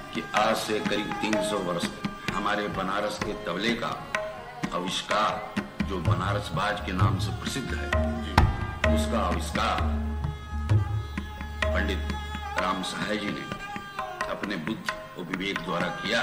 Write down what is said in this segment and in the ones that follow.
कि आज से करीब 300 वर्ष हमारे बनारस के तबले का आविष्कार, जो बनारस बाज के नाम से प्रसिद्ध है, उसका आविष्कार पंडित राम सहाय जी ने अपने बुद्धि और विवेक द्वारा किया।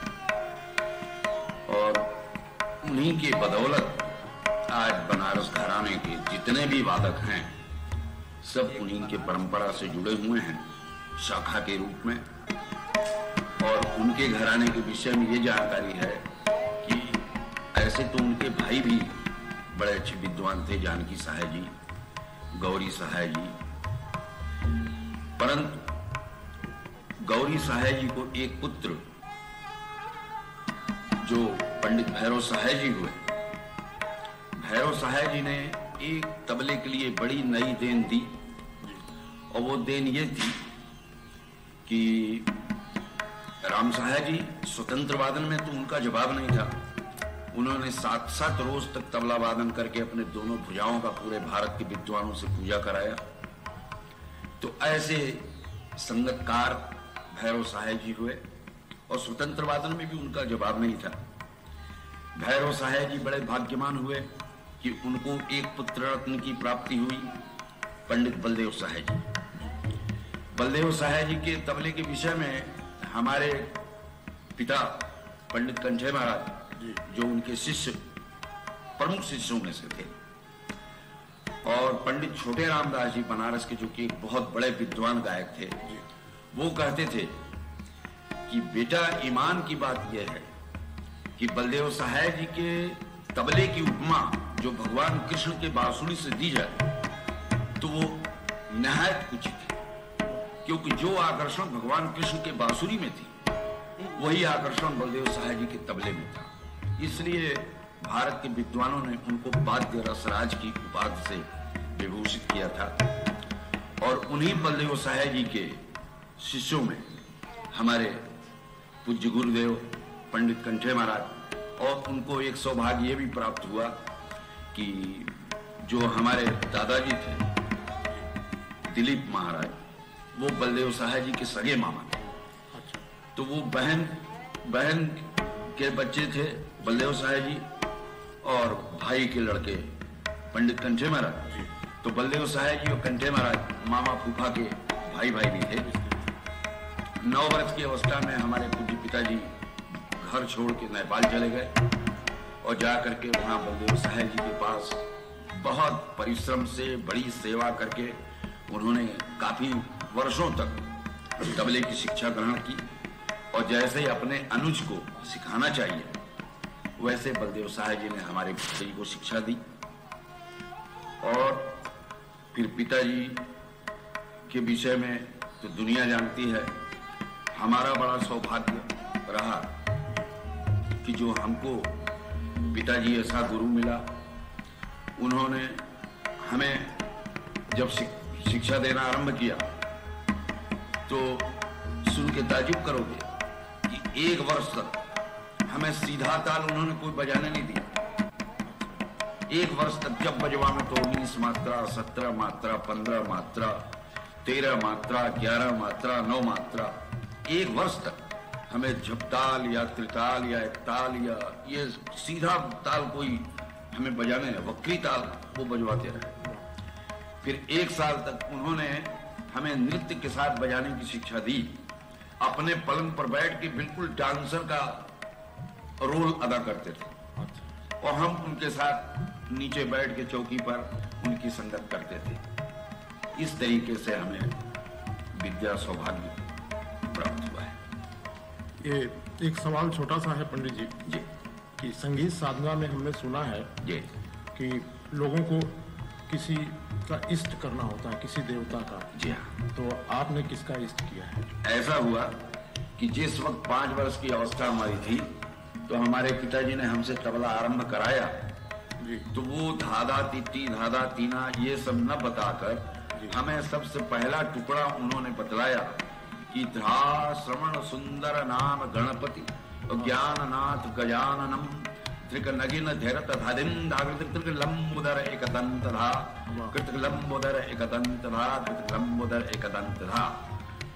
और उन्हीं के बदौलत आज बनारस घराने के जितने भी वादक हैं सब उन्हीं के परंपरा से जुड़े हुए हैं शाखा के रूप में। और उनके घराने के विषय में ये जानकारी है कि ऐसे तो उनके भाई भी बड़े अच्छे विद्वान थे, जानकी सहाय जी, गौरी सहाय जी, परंतु गौरी सहाय जी को एक पुत्र जो पंडित भैरव सहाय जी हुए, भैरव सहाय जी ने एक तबले के लिए बड़ी नई देन दी। और वो देन ये थी कि राम सहाय जी स्वतंत्र वादन में तो उनका जवाब नहीं था। उन्होंने 7-7 रोज तक तबला वादन करके अपने दोनों भुजाओं का पूरे भारत के विद्वानों से पूजा कराया। तो ऐसे संगतकार भैरव सहाय जी हुए और स्वतंत्र वादन में भी उनका जवाब नहीं था। भैरव सहाय जी बड़े भाग्यवान हुए कि उनको एक पुत्र रत्न की प्राप्ति हुई, पंडित बलदेव सहाय जी। बलदेव सहाय जी के तबले के विषय में हमारे पिता पंडित कंठे महाराज, जो उनके शिष्य प्रमुख शिष्यों में से थे, और पंडित छोटे रामदास जी बनारस के, जो कि एक बहुत बड़े विद्वान गायक थे, वो कहते थे कि बेटा ईमान की बात यह है कि बलदेव सहाय जी के तबले की उपमा जो भगवान कृष्ण के बांसुरी से दी जाए तो वो निहायत उचित है, क्योंकि जो आकर्षण भगवान कृष्ण के बांसुरी में थी वही आकर्षण बलदेव सहाय जी के तबले में था। इसलिए भारत के विद्वानों ने उनको वाद्य रसराज की उपाधि से विभूषित किया था। और उन्हीं बलदेव सहाय जी के शिष्यों में हमारे पूज्य गुरुदेव पंडित कंठे महाराज, और उनको एक सौभाग्य ये भी प्राप्त हुआ कि जो हमारे दादाजी थे दिलीप महाराज, वो बलदेव सहाय जी के सगे मामा थे। तो वो बहन के बच्चे थे बलदेव सहाय जी, और भाई के लड़के पंडित कंठे महाराज। तो बलदेव सहाय जी और कंठे महाराज मामा फूफा के भाई भी थे। 9 वर्ष की अवस्था में हमारे पूज्य पिताजी घर छोड़ के नेपाल चले गए और जाकर के वहां बलदेव सहाय जी के पास बहुत परिश्रम से बड़ी सेवा करके उन्होंने काफी वर्षों तक तबले की शिक्षा ग्रहण की। और जैसे ही अपने अनुज को सिखाना चाहिए वैसे बलदेव सहाय जी ने हमारे पिताजी को शिक्षा दी। और फिर पिताजी के विषय में तो दुनिया जानती है। हमारा बड़ा सौभाग्य रहा कि जो हमको पिताजी ऐसा गुरु मिला, उन्होंने हमें जब शिक्षा देना आरंभ किया तो सुन के ताजुब करोगे कि 1 वर्ष तक हमें सीधा ताल उन्होंने कोई बजाने नहीं दिया। 1 वर्ष तक जब बजवाना तो 19 मात्रा, 17 मात्रा, 15 मात्रा, 13 मात्रा, 11 मात्रा, 9 मात्रा, 1 वर्ष तक हमें झपताल या त्रिताल या एकताल या ये सीधा ताल कोई हमें बजाने है, वक्री ताल वो बजवाते रहे। फिर 1 साल तक उन्होंने हमें नृत्य के साथ बजाने की शिक्षा दी। अपने पलंग पर बैठ के बिल्कुल डांसर का रोल अदा करते थे और हम उनके साथ नीचे बैठ के चौकी पर उनकी संगत करते थे। इस तरीके से हमें विद्या सौभाग्य प्राप्त हुआ है। ये एक सवाल छोटा सा है पंडित जी कि संगीत साधना में हमने सुना है कि लोगों को किसी का इष्ट करना होता है, किसी देवता का। जी हाँ। तो आपने किसका इष्ट किया है? ऐसा हुआ कि जिस वक्त 5 वर्ष की अवस्था हमारी थी तो हमारे पिताजी ने हमसे तबला आरंभ कराया जी। तो वो धाधा तिट्टी धाधा तीना ये सब न बताकर हमें सबसे पहला टुकड़ा उन्होंने बतलाया कि धा श्रवण सुंदर नाम गणपति ज्ञाननाथ गजाननम त्रिक नगिन धैरत धादिम धाकृत लंबोदर एकदंत धा कृत लंबोदर एकदंत धा कृत लंबोदर एकदंत धा।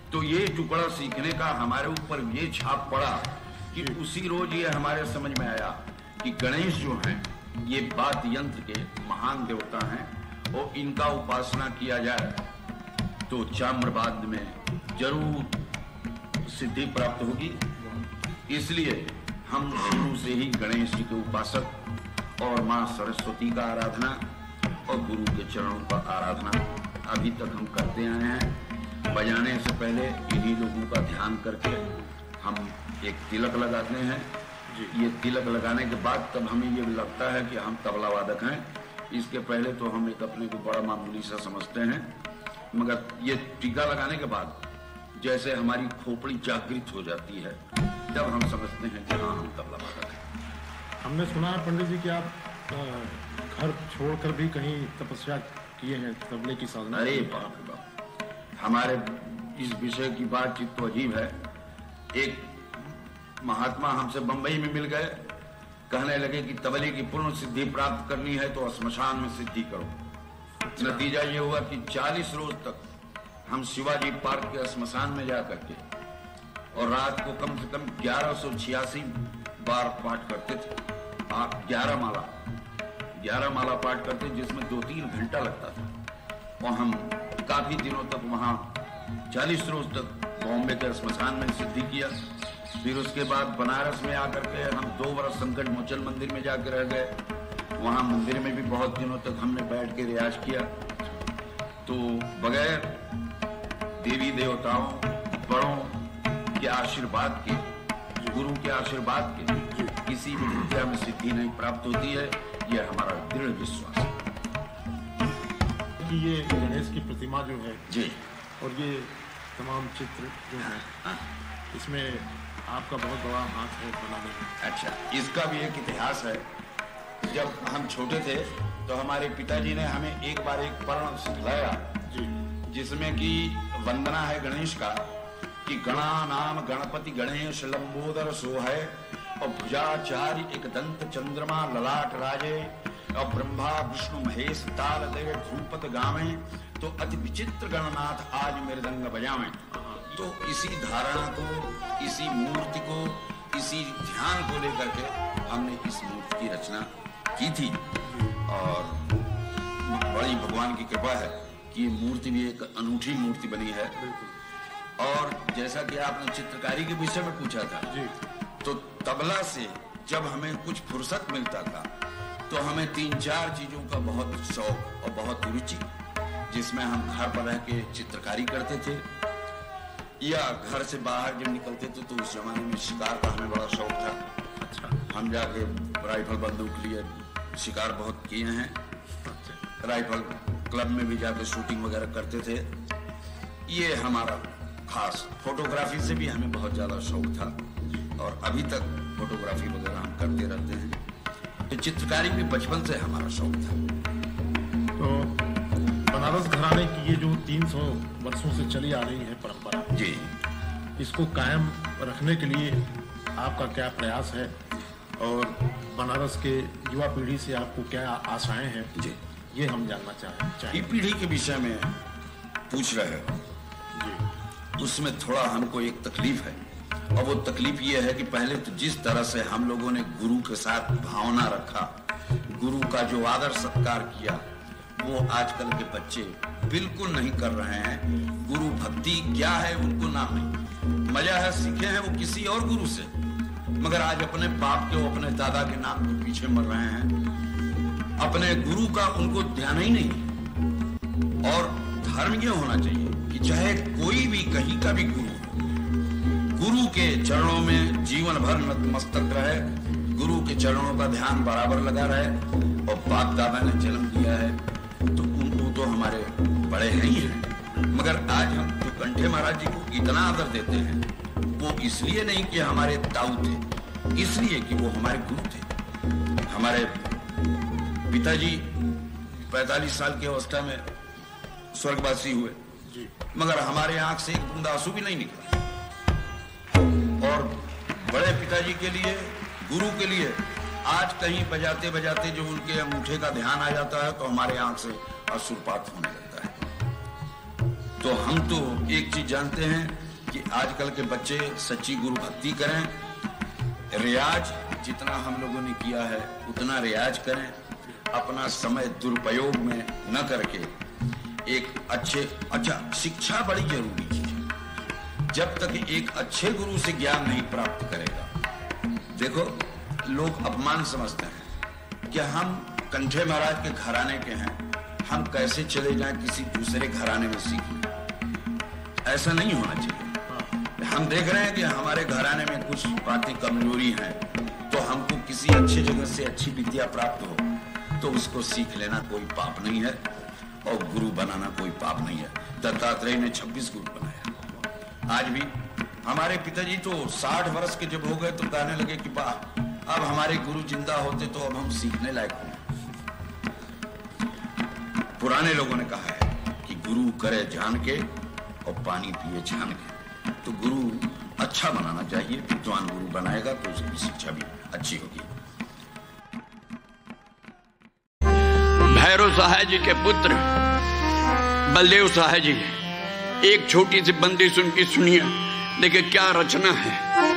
तो ये टुकड़ा सीखने का हमारे ऊपर ये छाप पड़ा कि उसी रोज ये हमारे समझ में आया कि गणेश जो हैं ये वाद्य यंत्र के महान देवता हैं और इनका उपासना किया जाए तो चाम्रवाद्य में जरूर सिद्धि प्राप्त होगी। इसलिए हम शुरू से ही गणेश जी के उपासक और माँ सरस्वती का आराधना और गुरु के चरणों का आराधना अभी तक हम करते आए हैं। बजाने से पहले इन्हीं लोगों का ध्यान करके हम एक तिलक लगाते हैं। ये तिलक लगाने के बाद तब हमें ये लगता है कि हम तबला वादक हैं। इसके पहले तो हम एक अपने को बड़ा मामूली सा समझते हैं, मगर ये टीका लगाने के बाद जैसे हमारी खोपड़ी जागृत हो जाती है तब हम समझते हैं कि हाँ हम तबला वादक हैं। हमने सुना है पंडित जी कि आप घर छोड़कर भी कहीं तपस्या किए हैं तबले की साधना। अरे बाप रे बाप, हमारे इस विषय की बातचीत तो अजीब है। एक महात्मा हमसे बंबई में मिल गए, कहने लगे कि तबले की पूर्ण सिद्धि प्राप्त करनी है तो श्मशान में सिद्धि करो। नतीजा ये हुआ कि 40 रोज तक हम शिवाजी पार्क के श्मशान में जा करके और रात को कम से कम 1186 बार पाठ करते थे। आप 11 माला पाठ करते, जिसमें 2-3 घंटा लगता था। और हम काफी दिनों तक वहां 40 रोज तक बॉम्बे के श्मशान में सिद्धि किया। फिर उसके बाद बनारस में आकर के हम 2 वर्ष संकट मोचन मंदिर में जाकर रह गए। वहां मंदिर में भी बहुत दिनों तक हमने बैठ के रियाज किया। तो बगैर देवी देवताओं बड़ों के आशीर्वाद के, गुरु के आशीर्वाद के किसी भी विद्या में सिद्धि नहीं प्राप्त होती है। यह हमारा दृढ़ विश्वास है कि ये गणेश की प्रतिमा जो है जी और ये तमाम चित्र जो है इसमें आपका बहुत बड़ा हाथ है बनाने में। अच्छा, इसका भी एक इतिहास है। जब हम छोटे थे तो हमारे पिताजी ने हमें एक बार एक पर्ण सिखलाया जिसमें कि वंदना है गणेश का कि गणा नाम गणपति गणेश लंबोदर सोहै और भुजाचार्य एक दंत चंद्रमा ललाट राजे और ब्रह्मा विष्णु महेश ताल दे ध्रुपद गावे तो अति विचित्र गणनाथ आज मृदंग बजावे। तो इसी धारणा को, इसी मूर्ति को, इसी ध्यान को लेकर के हमने इस मूर्ति की रचना की थी। और बड़ी भगवान की कृपा है कि ये मूर्ति भी एक अनूठी मूर्ति बनी है। और जैसा कि आपने चित्रकारी के विषय में पूछा था तो तबला से जब हमें कुछ फुर्सत मिलता था तो हमें 3-4 चीजों का बहुत शौक और बहुत रुचि, जिसमें हम घर पर रह के चित्रकारी करते थे या घर से बाहर जब निकलते थे तो उस जमाने में शिकार का हमें बड़ा शौक था। अच्छा, हम जाके राइफल बंदूक लिए शिकार बहुत किए हैं। राइफल क्लब में भी जाके शूटिंग वगैरह करते थे। ये हमारा खास फोटोग्राफी से भी हमें बहुत ज्यादा शौक था और अभी तक फोटोग्राफी वगैरह हम करते रहते हैं। तो चित्रकारी भी बचपन से हमारा शौक था। तो बनारस घराने की ये जो 300 वर्षों से चली आ रही है परंपरा जी, इसको कायम रखने के लिए आपका क्या प्रयास है और बनारस के युवा पीढ़ी से आपको क्या आशाएं हैं जी, ये हम जानना चाहेंगे। पीढ़ी के विषय में पूछ रहे हो जी, उसमें थोड़ा हमको एक तकलीफ है और वो तकलीफ ये है कि पहले तो जिस तरह से हम लोगों ने गुरु के साथ भावना रखा, गुरु का जो आदर सत्कार किया, वो आजकल के बच्चे बिल्कुल नहीं कर रहे हैं। गुरु भक्ति क्या है उनको नाम नहीं, मजा है सीखे हैं वो किसी और गुरु से, मगर आज अपने बाप के, अपने दादा के नाम के पीछे मर रहे हैं। अपने गुरु का उनको ध्यान ही नहीं। और धर्म ये होना चाहिए कि चाहे कोई भी कहीं का भी गुरु, गुरु के चरणों में जीवन भर नतमस्तक रहे, गुरु के चरणों का ध्यान बराबर लगा रहे। और बाप दादा ने जन्म दिया है तो उनको तो हमारे बड़े हैं ही हैं, मगर आज हम तो कंठे महाराज जी को इतना आदर देते हैं, वो इसलिए नहीं कि हमारे ताऊ थे, इसलिए कि वो हमारे गुरु थे। हमारे पिताजी 45 साल की अवस्था में स्वर्गवासी हुए, मगर हमारे आंख से एक बूंद आंसू भी नहीं निकला। और बड़े पिताजी के लिए, गुरु के लिए आज कहीं बजाते बजाते जो उनके अंगूठे का ध्यान आ जाता है तो हमारे आंख से अश्रुपात होने लगता है। तो हम तो एक चीज जानते हैं कि आजकल के बच्चे सच्ची गुरु भक्ति करें, रियाज जितना हम लोगों ने किया है उतना रियाज करें, अपना समय दुरुपयोग में न करके एक अच्छा शिक्षा बड़ी जरूरी चीज है। जब तक एक अच्छे गुरु से ज्ञान नहीं प्राप्त करेगा, देखो लोग अपमान समझते हैं कि हम कंठे महाराज के घराने के हैं, हम कैसे चले जाएं किसी दूसरे घराने में सीखने। ऐसा नहीं होना चाहिए। हम देख रहे हैं कि हमारे घराने में कुछ बातें कमजोरी हैं, तो हमको किसी अच्छी जगह से अच्छी विद्या प्राप्त हो तो उसको सीख लेना कोई पाप नहीं है, और गुरु बनाना कोई पाप नहीं है। दत्तात्रेय ने 26 गुरु बनाया। आज भी हमारे पिताजी तो 60 वर्ष के जब हो गए तो कहने लगे कि वाह, अब हमारे गुरु जिंदा होते तो अब हम सीखने लायक हों। पुराने लोगों ने कहा है कि गुरु करे जान के और पानी पिए छान के। तो गुरु अच्छा बनाना चाहिए, विद्वान गुरु बनाएगा तो उसकी शिक्षा भी अच्छी होगी। भैरव सहाय जी के पुत्र बलदेव सहाय जी, एक छोटी सी बंदिश उनकी सुनिए, देखिए क्या रचना है।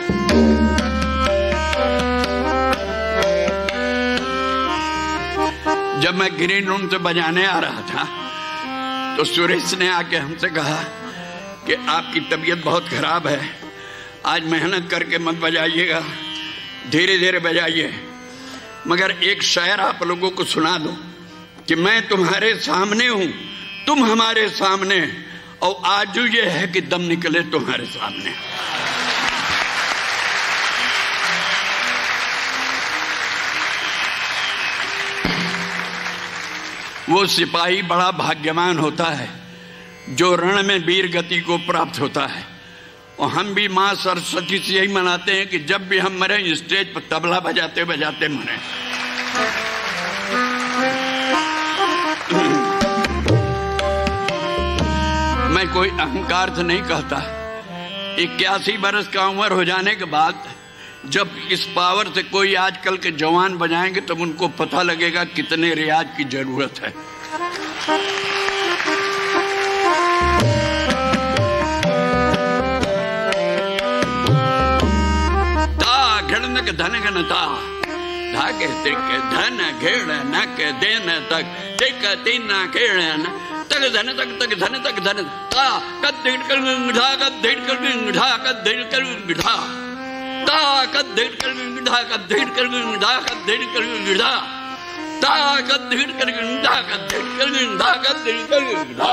जब मैं ग्रीन रूम से बजाने आ रहा था तो सुरेश ने आके हमसे कहा कि आपकी तबीयत बहुत खराब है, आज मेहनत करके मत बजाइएगा, धीरे धीरे बजाइए, मगर एक शायर आप लोगों को सुना दो कि मैं तुम्हारे सामने हूं, तुम हमारे सामने, और आजू ये है कि दम निकले तुम्हारे सामने। वो सिपाही बड़ा भाग्यवान होता है जो रण में वीर गति को प्राप्त होता है। और हम भी मां सरस्वती से यही मनाते हैं कि जब भी हम मरे स्टेज पर तबला बजाते बजाते मरे। मैं कोई अहंकार से नहीं कहता, 81 बरस का उम्र हो जाने के बाद जब इस पावर से कोई आजकल के जवान बजाएंगे तब उनको पता लगेगा कितने रियाज की जरूरत है। ता घड़नक धन घनता धागे तिक धन घेड़ नक देन तक तिक तीना घेड़न तक धन ता कद कर ढा कद कर ढा कद कर ढा ता कद कर ढा कद कर ढा कद कर ढा ता कद कर ढा कद कर ढा कद कर ढा।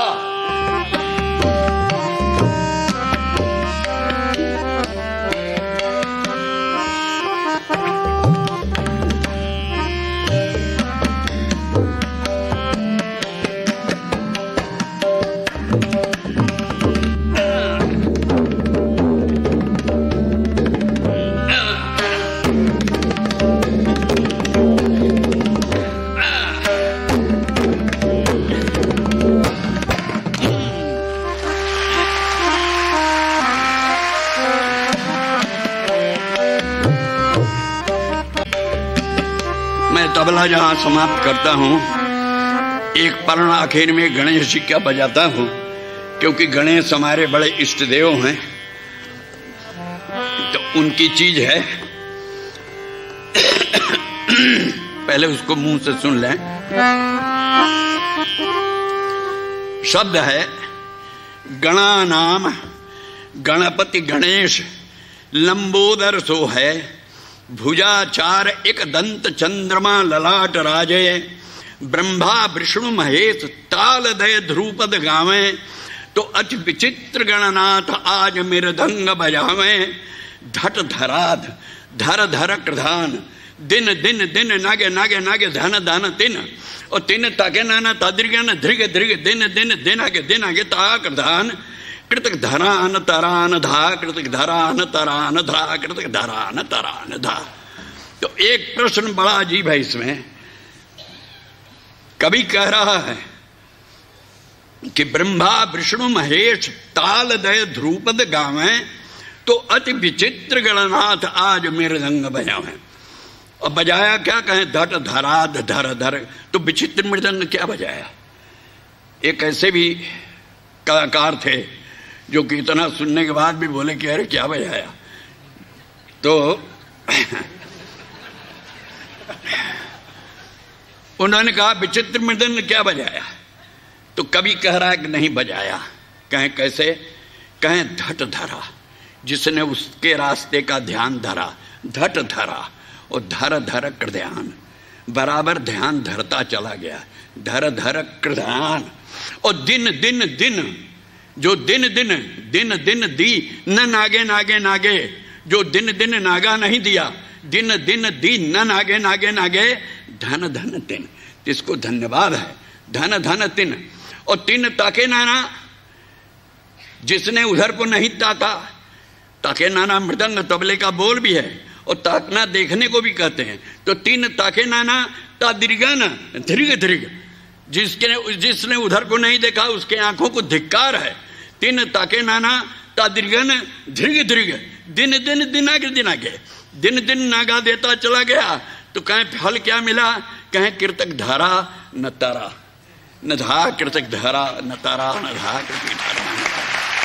तबला जहां समाप्त करता हूं, एक पर्ण आखिर में गणेश जी क्या बजाता हूं, क्योंकि गणेश हमारे बड़े इष्ट देव हैं, तो उनकी चीज है। पहले उसको मुंह से सुन लें। शब्द है गणा नाम गणपति गणेश लंबोदर सो है, भुजाचार एक दंत चंद्रमा ललाट राजे, ब्रह्मा विष्णु महेश ताल दय ध्रुपद गावे, तो अति विचित्र गणनाथ आज मृदंग बजावे, धट धराध धर धर कृधान दिन दिन दिन नागे नागे नागे धन धन तिन, और तिन ताके नाना तद्रिगन धृग धृग दिन दिन दिन आगे दिन आगे ता कृधान, कृतक धरान तरान धा कृतक धरान तरान धा कृतक धरान तरान धा। तो एक प्रश्न बड़ा अजीब है इसमें। कवि कह रहा है कि ब्रह्मा विष्णु महेश ताल दय ध्रुपद गावे, तो अति विचित्र गणनाथ आज मृदंग बजावे। और बजाया क्या कहें, धट धराध धर धर, तो विचित्र मृदंग क्या बजाया। एक ऐसे भी कलाकार थे जो कि इतना सुनने के बाद भी बोले कि अरे क्या बजाया। तो उन्होंने कहा विचित्र मृदंग क्या बजाया? तो कवि कह रहा है कि नहीं बजाया। कहें कैसे? कहें धट धरा, जिसने उसके रास्ते का ध्यान धरा, धट धरा, और धर धर कृध्यान, बराबर ध्यान धरता चला गया, धर धर कृध्यान। और दिन दिन दिन, जो दिन दिन दिन दिन दी न नागे नागे नागे, जो दिन दिन नागा नहीं दिया, दिन दिन दी न नागे नागे नागे, धन धन तिन, इसको धन्यवाद है, धन धन तिन। और तिन ताके नाना, जिसने उधर को नहीं ताका, ताके नाना मृदंग तबले का बोल भी है और ताकना देखने को भी कहते हैं। तो तीन ताके नाना ता दीर्घन धृग धृग, जिसने उधर को नहीं देखा उसके आंखों को धिक्कार है। तीन ताके नाना ता दीर्घन धृग धृग, दिन दिन दिन आगे दिन आगे, दिन दिन नागा देता चला गया। तो कहें फल क्या मिला? कहें कृतक धारा न तारा, न धा कृतक धारा न तारा, न धा कृतक धारा न तारा।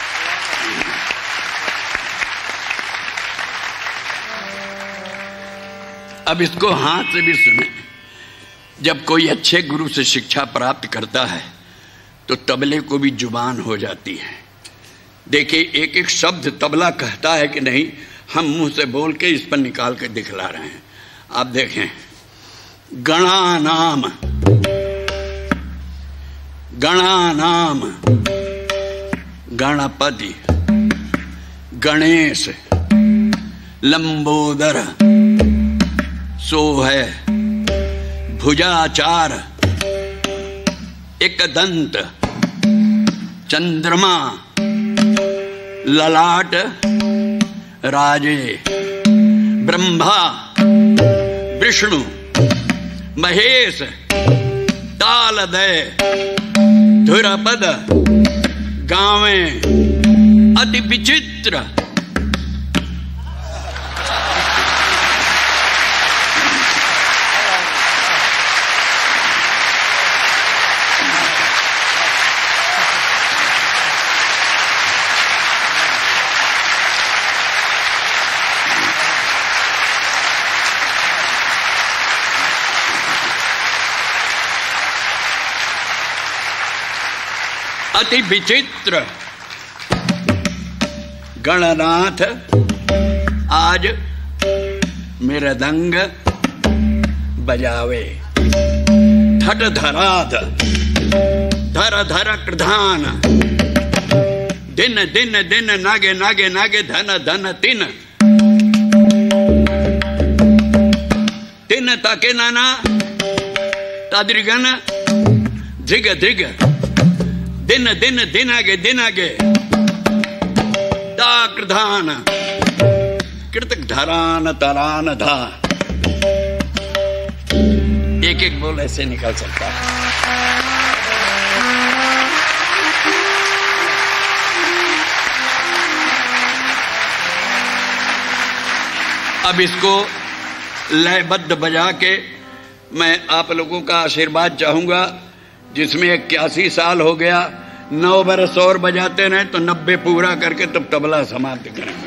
अब इसको हाथ से भी सुने। जब कोई अच्छे गुरु से शिक्षा प्राप्त करता है तो तबले को भी जुबान हो जाती है। देखिए एक एक शब्द तबला कहता है कि नहीं, हम मुंह से बोल के इस पर निकाल के दिखला रहे हैं। आप देखें, गणानाम, गणानाम, गणपति, गणेश, लंबोदर, सो है भुजाचार, एक दंत, चंद्रमा, ललाट, राजे, ब्रह्मा, विष्णु, महेश, तालदय, धुरपद, गावे, अति विचित्र। अति विचित्र गणनाथ आज मृदंग बजावे, धट धराध, धर धर कृधान, दिन दिन दिन नागे नागे नागे, धन धन तिन, तिन ताके नाना ताद्रिगन धिग धिग, दिन दिन दिन आगे दाकृधान, कृतक धरान तरान धा। एक एक बोल ऐसे निकल सकता है। अब इसको लयबद्ध बजा के मैं आप लोगों का आशीर्वाद चाहूंगा, जिसमें 81 साल हो गया। 9 बरस और बजाते रहे तो 90 पूरा करके तब तबला समाप्त करेंगे।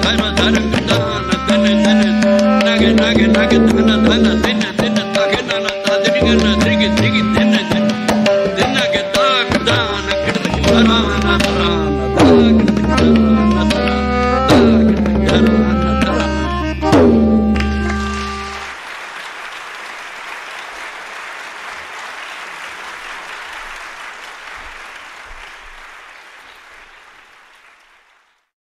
धन धन धन धन धन धन धन धन धन धन